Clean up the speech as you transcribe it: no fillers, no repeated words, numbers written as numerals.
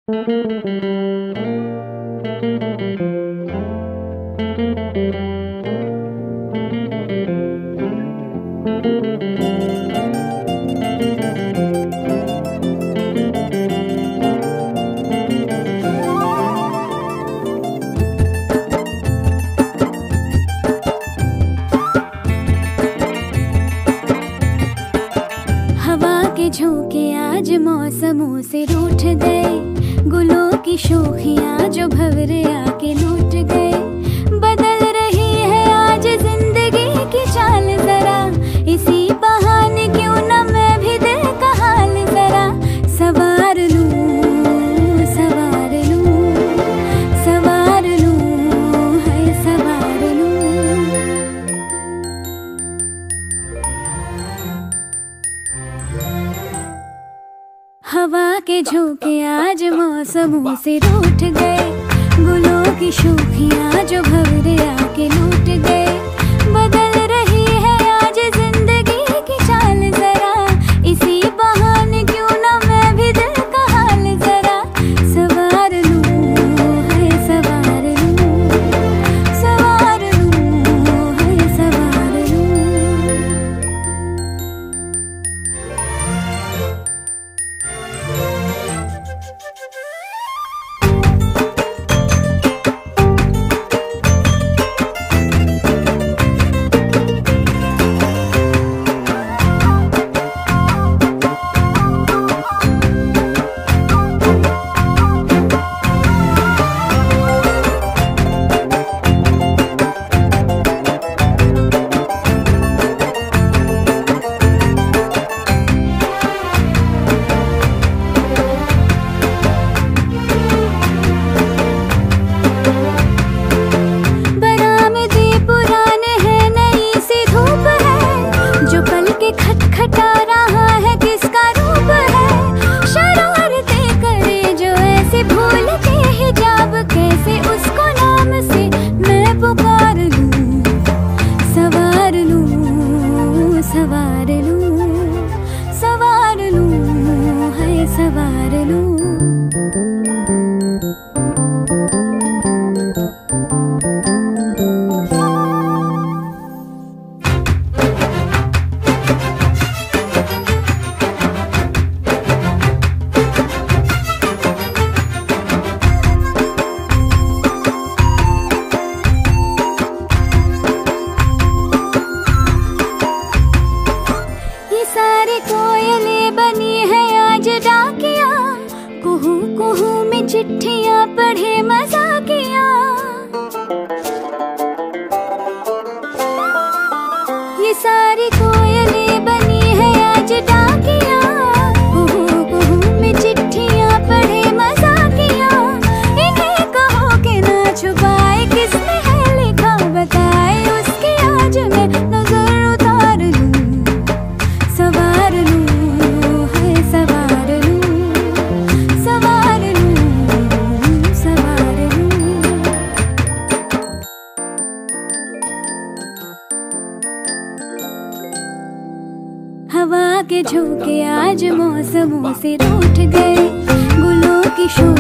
झोंके आज मौसमों से रूठ गए, गुलों की शोखियां जो भंवरे आके लूट गए। बदल रही है आज जिंदगी की चाल जरा, इसी बहाने क्यों न मैं भी दिल का हाल जरा सवार लूं, सवार लूं, सवार लूं, है सवार लूं। हवा के झोंके आज मौसमों से रूठ गए, गुलों की शोखियां जो भंवरे आके लूट गए। बदल रही है आज जिंदगी की चाल जरा, इसी बहाने क्यों ना मैं भी दिल का हाल जरा सवार लूं, है सवार लूं, सवार लूं, है सवार लूं। खटखटा रहा है किसका रूप है, शरारतें करे जो ऐसे भूल के हिजाब, कैसे उसको नाम से मैं पुकार लूं, सवार लूं, सवार लूं, सवार लूं, है सवार लूं। कोयलें बनी है आज डाकिया, कुहू कुहू में चिट्ठियां पढ़े मजाकिया। ये सारी कोयलें बनी है आज डाकिया, कुहू कुहू में चिट्ठियां पढ़े मजाकिया। इन्हें कहो कि ना छुपाए किसने है लिखा, बताए उसकी आज मैं नजर उतार लूं, सवार लूं, है सवार लूं, सवार लूं, सवार लूं। हवा के झोंके आज मौसमों से रूठ गए, गुलों की शोखियां